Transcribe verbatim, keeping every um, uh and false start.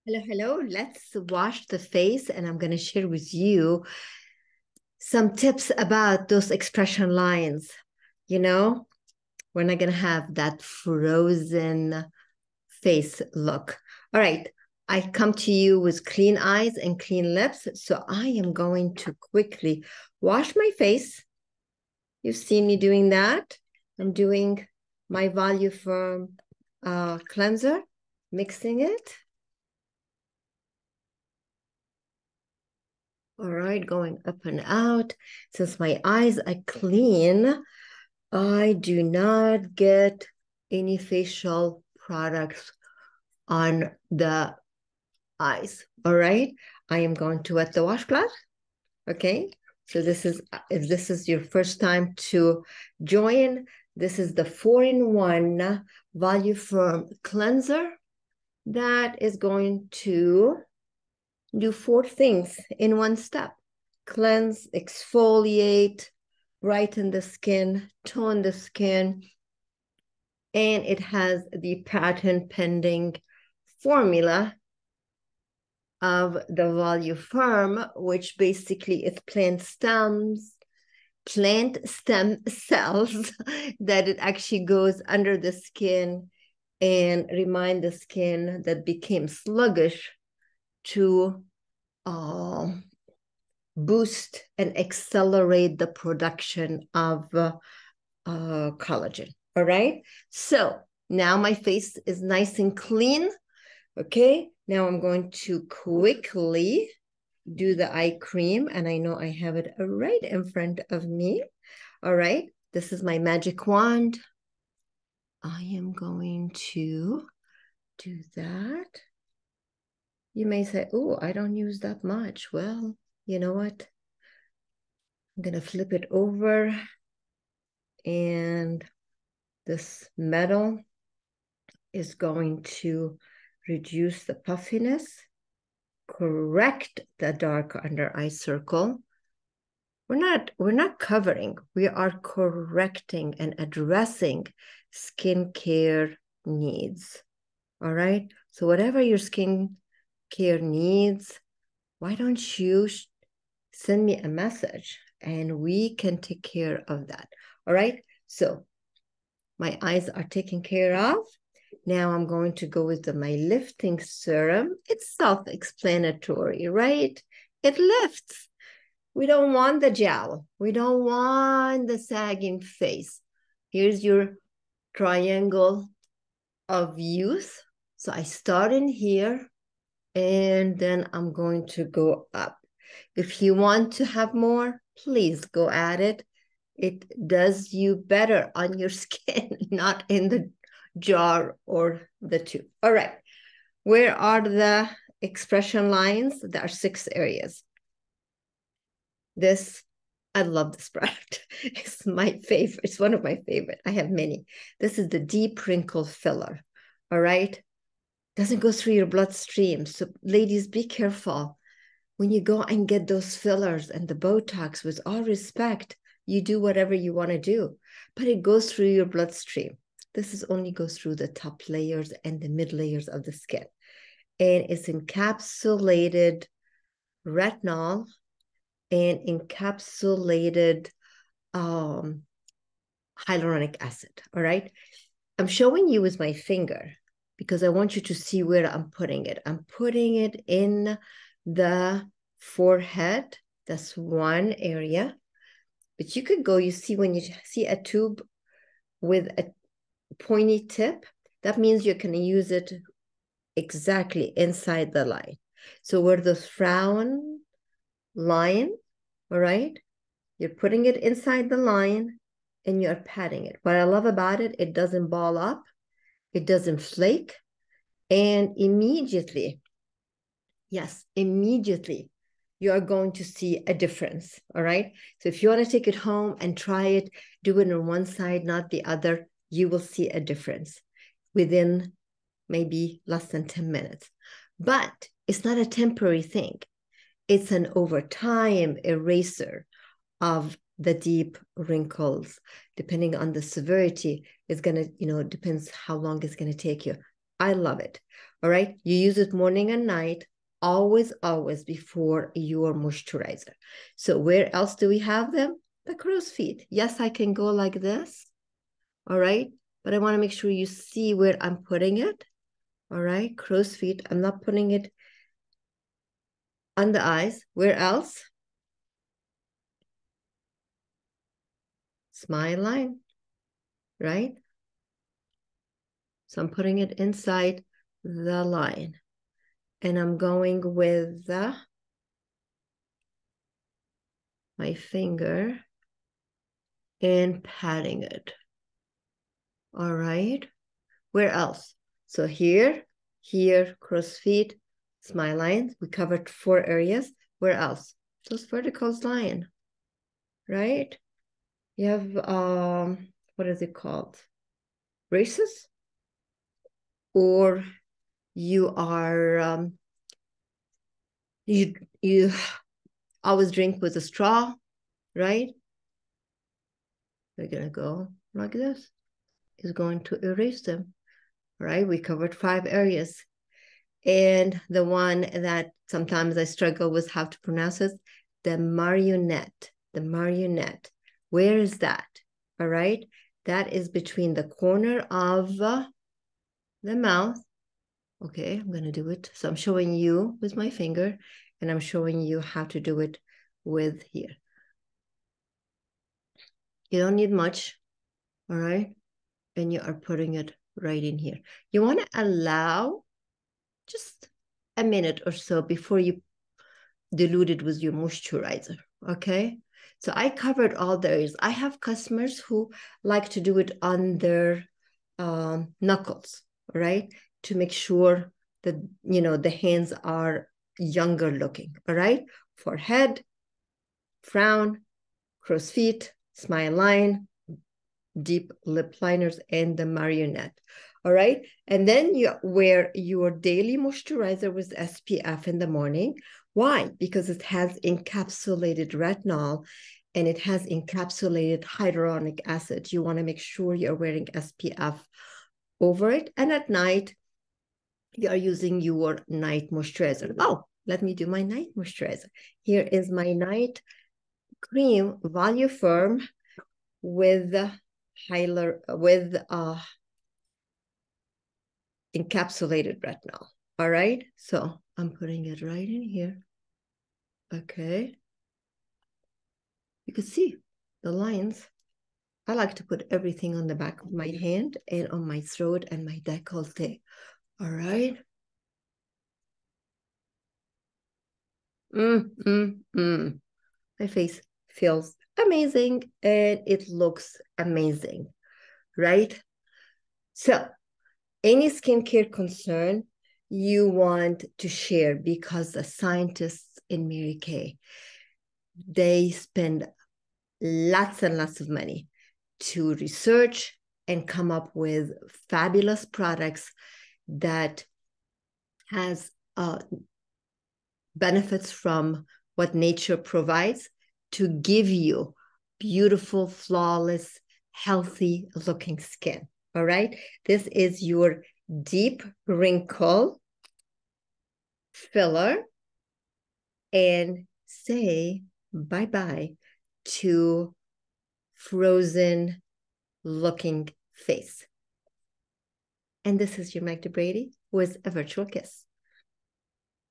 Hello, hello. Let's wash the face, and I'm going to share with you some tips about those expression lines. You know, we're not going to have that frozen face look. All right. I come to you with clean eyes and clean lips. So I am going to quickly wash my face. You've seen me doing that. I'm doing my Voluform uh, cleanser, mixing it. All right, going up and out. Since my eyes are clean, I do not get any facial products on the eyes. All right, I am going to wet the washcloth. Okay, so this is, if this is your first time to join, this is the four-in-one Voluform cleanser that is going to do four things in one step: cleanse, exfoliate, brighten the skin, tone the skin, and it has the patent pending formula of the Voluform, which basically is plant stems, plant stem cells that it actually goes under the skin and remind the skin that became sluggish to uh, boost and accelerate the production of uh, uh, collagen. All right. So now my face is nice and clean. Okay. Now I'm going to quickly do the eye cream, and I know I have it right in front of me. All right. This is my magic wand. I am going to do that. You may say, oh, I don't use that much. Well, you know what? I'm going to flip it over, and this metal is going to reduce the puffiness, correct the dark under eye circle. We're not, we're not covering, we are correcting and addressing skincare needs. All right. So whatever your skin care needs, why don't you send me a message and we can take care of that. All right. So my eyes are taken care of. Now I'm going to go with the, my lifting serum. It's self-explanatory, right? It lifts. We don't want the gel. We don't want the sagging face. Here's your triangle of youth. So I start in here, and then I'm going to go up. If you want to have more, please go at it. It does you better on your skin, not in the jar or the tube. All right. Where are the expression lines? There are six areas. This, I love this product. It's my favorite. It's one of my favorite. I have many. This is the deep wrinkle filler. All right. Doesn't go through your bloodstream. So ladies, be careful. When you go and get those fillers and the Botox, with all respect, you do whatever you want to do, but it goes through your bloodstream. This is only goes through the top layers and the mid layers of the skin. And it's encapsulated retinol and encapsulated um, hyaluronic acid, all right? I'm showing you with my finger because I want you to see where I'm putting it. I'm putting it in the forehead. That's one area. But you could go, you see when you see a tube with a pointy tip, that means you can use it exactly inside the line. So where the frown line, all right, you're putting it inside the line and you're patting it. What I love about it, it doesn't ball up, it doesn't flake, and immediately, yes, immediately, you are going to see a difference, all right? So if you want to take it home and try it, do it on one side, not the other, you will see a difference within maybe less than ten minutes. But it's not a temporary thing. It's an overtime eraser of the deep wrinkles. Depending on the severity, it's going to, you know, depends how long it's going to take you. I love it. All right. You use it morning and night, always, always before your moisturizer. So where else do we have them? The crow's feet. Yes, I can go like this. All right. But I want to make sure you see where I'm putting it. All right. Crow's feet. I'm not putting it on the eyes. Where else? Smile line. Right. So I'm putting it inside the line. And I'm going with the, my finger and patting it. All right. Where else? So here, here, crow's feet, smile lines. We covered four areas. Where else? Those verticals line, right? You have, um, what is it called? Braces? Or you are, um, you, you always drink with a straw, right? We're gonna go like this. Is going to erase them, right? We covered five areas. And the one that sometimes I struggle with how to pronounce it, the marionette, the marionette. Where is that? All right. That is between the corner of uh, the mouth. Okay, I'm going to do it. So I'm showing you with my finger, and I'm showing you how to do it with here. You don't need much. All right. And you are putting it right in here. You want to allow just a minute or so before you dilute it with your moisturizer, okay? So I covered all the areas. I have customers who like to do it on their um, knuckles, right? To make sure that, you know, the hands are younger looking, all right? Forehead, frown, crow's feet, smile line, deep lip liners, and the marionette. All right. And then you wear your daily moisturizer with S P F in the morning. Why? Because it has encapsulated retinol and it has encapsulated hyaluronic acid. You want to make sure you're wearing S P F over it. And at night, you are using your night moisturizer. Oh, let me do my night moisturizer. Here is my night cream, Voluform with hyalur with uh encapsulated retinol. All right, so I'm putting it right in here. Okay, you can see the lines. I like to put everything on the back of my hand and on my throat and my décolleté. All right. Mm, mm, mm. My face feels amazing and it looks amazing, right? So any skincare concern you want to share, because the scientists in Mary Kay, they spend lots and lots of money to research and come up with fabulous products that has uh, benefits from what nature provides to give you beautiful, flawless, healthy looking skin. All right. This is your deep wrinkle filler, and say bye-bye to frozen looking face. And this is your Magda Brady with a virtual kiss.